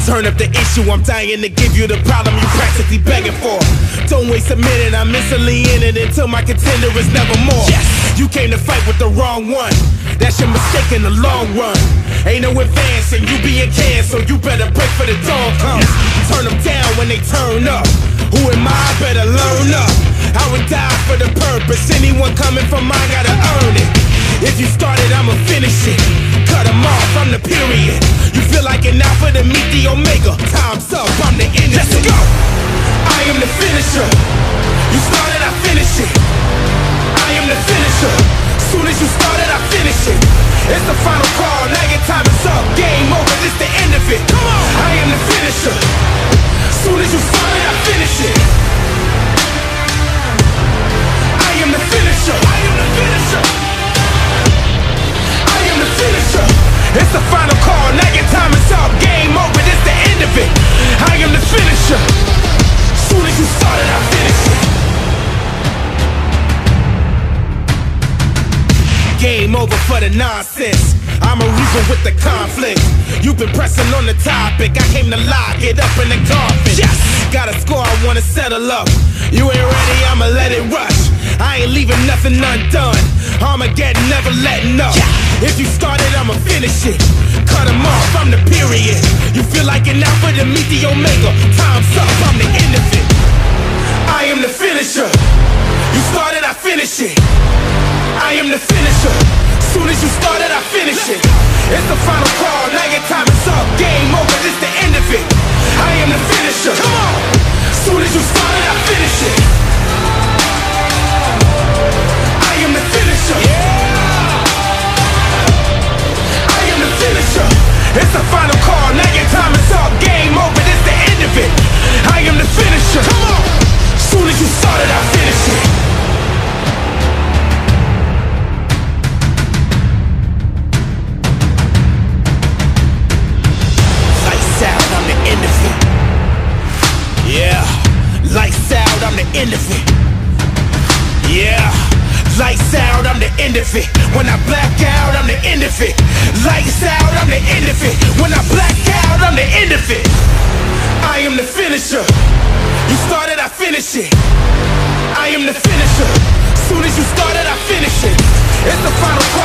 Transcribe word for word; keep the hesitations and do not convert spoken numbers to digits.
Turn up the issue, I'm dying to give you the problem you practically begging for. Don't waste a minute, I'm instantly in it until my contender is never more. Yes. You came to fight with the wrong one, that's your mistake in the long run. Ain't no advancing, you being canned, so you better break for the dawn comes. Turn them down when they turn up. Who am I? Better learn up. I would die for the purpose. Anyone coming from mine gotta earn it. If you started, I'ma finish it. Cut them off, I'm the period. You feel like an alpha to meet the omega. Time's up, I'm the end. Let's go! I am the finisher. You started, I finish it. I am the finisher. Soon as you started, I finish it. It's the final call, now your time is up. Game over, this the end of it. Come on! I am the finisher. Soon as you started, I finish it. I am the finisher. I am the finisher. I am the finisher. It's the final call, now your time is up. Game over, this the end of it. I am the finisher. Soon as you started, I finish it. Game over for the nonsense. I'm a reason with the conflict. You've been pressing on the topic, I came to lock it up in the coffin. Yes! Got a score, I wanna settle up. You ain't ready, I'ma let it rush. I ain't leaving nothing undone. Armageddon, never letting up. Yeah. If you started, I'ma finish it. Cut them off, I'm the period. You feel like an alpha to meet the omega. Time's up, I'm the end of it. I am the finisher. You started, I finish it. I am the finisher. Soon as you started, I finish it. It's the final call, now your time is up. Game over, this the end of it. I am the finisher. Come on. Soon as you started, I finish it. I am the finisher. Yeah. I am the finisher. It's the final call, now your time is up. Game over, this the end of it. I am the finisher. Come on. Soon as you started, I finish it. Lights out, I'm the end of it. Yeah, lights out, I'm the end of it. When I black out, I'm the end of it. Lights out, I'm the end of it. When I black out, I'm the end of it. I am the finisher. You started, I finish it. I am the finisher. Soon as you started, I finish it. It's the final